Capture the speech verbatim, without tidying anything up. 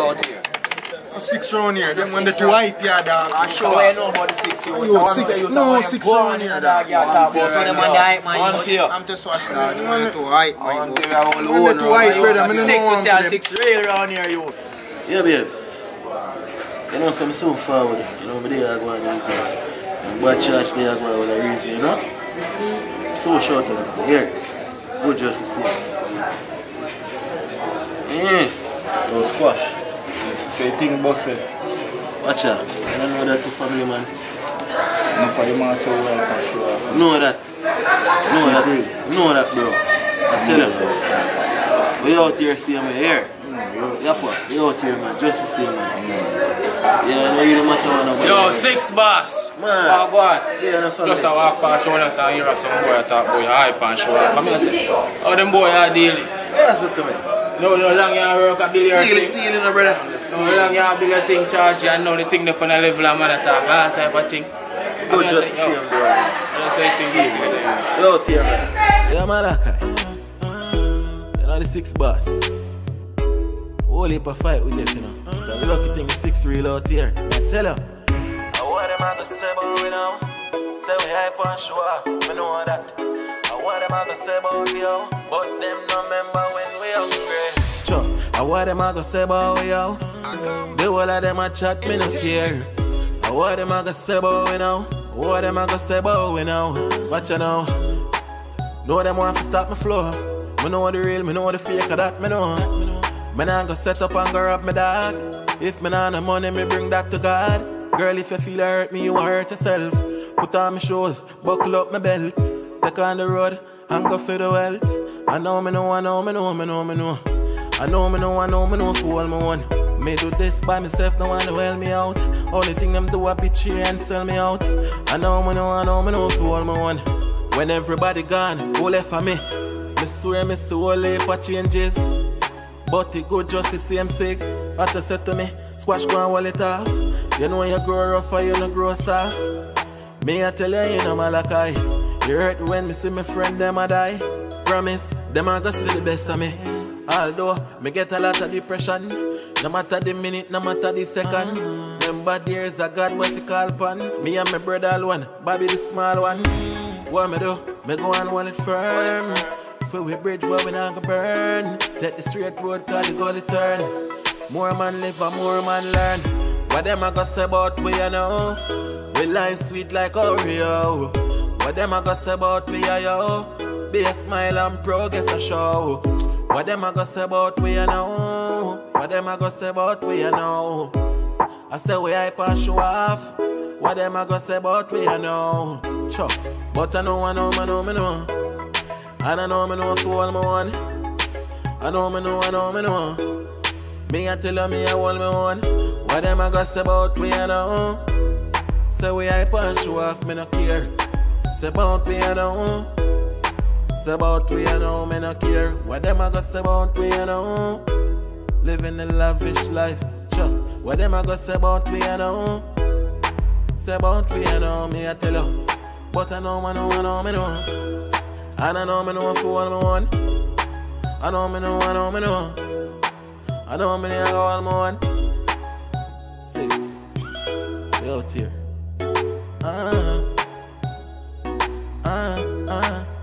out here? A six round here, them when the two white here, dog. I'm sure I know about the six round. You six, no, six round here, dog. So them on the hype, man. I'm just watch dog. Them on the two white, man. When the two white, brother, I don't know one to them. Six real round here, you. Yeah, babes. You know, so I'm so forward. You know, but they are going to say, what church they are going with a reason, you know? So short of it. Here, good just to see. Mm. Those squash. Say thing boss way. Watch out. I don't know that to family, man. No for the man so well for sure. Know that. Know that. Know that, bro. I tell you. We out here seeing me here. Yep, we out here, man. Just to see, man. Yeah, I know you don't matter what nobody. Yo, six boss. Man. Oh, go on. Yeah, that's Just a walk past one and hear some boy talk about your hype and show off. I mean, I say, how them boy are dealing? Yes, it to me. No, no, long you work a billion Seal it, thing. seal it, brother. No, long you have bigger thing charge you and now the thing they on a level of man attack, all type of thing. Go just to see him, bro. That's how you think this together. You out here, man. Yeah, man, you know the six boss. Whole heap of fight with them, you know. The lucky thing is six real out here. I tell you. I want them I go say about we now. Say we hype and show off. I know that. I want them I go say about we out. But them no remember when we hungry. Sure. I want them I go say about we out. The whole of them a chat, me no care. I want them I go say about we now. What them I go say about we now. Watch you now. Know them want to stop my flow. Me know the real, me know the fake of that, me know. Me nah go set up and go rob me dog. If me nah no money, me bring that to God. Girl, if you feel hurt me, you hurt yourself. Put on my shoes, buckle up my belt. Take on the road and go for the wealth. I know me know, I know me know, me know, me know. I know me know, I know me know for all me one. Me do this by myself, no one to help me out. Only thing them do a bitch and sell me out. I know me know, I know me know for all me one. When everybody gone, who left for me? Me swear me see whole heap of changes. But it good just the same sick. What you said to me, squash go and wall it off. You know you grow rough or you no grow soft. Me I tell you, you know Malachi. You hurt when me see my friend them a die. Promise, them a go see the best of me. Although, me get a lot of depression. No matter the minute, no matter the second. Them bad years a God what you call upon. Me and my brother all one, Bobby the small one. What me do? Me go and hold it firm. For we bridge where we not gonna burn. Take the straight road cause the goalie turn. More man live and more man learn. What them a go say about we you know? We life sweet like Oreo. What them a go say about we yo? Be a smile and progress a show. What them a go say about we you know? What them a go say about we you know? I say we hype and show off. What them a go say about we you know? Chop. But I know I know I know I know. And I know me know for all me one. I know me know, I know me know. Me I tell you me I hold me one. What them I got say about me I know. Say we hype and show off, me no care. Say about me I know. Say about me I know, me no care. What them I got say about me I know. Living a lavish life. Sure. What them I got say about me I know. Say about me I know, me I tell you. But I know, I know, I know, me know. And I know me know for all me want. I know me know, I know me know. I know me know all me want. Six. We out here. Ah, ah, ah.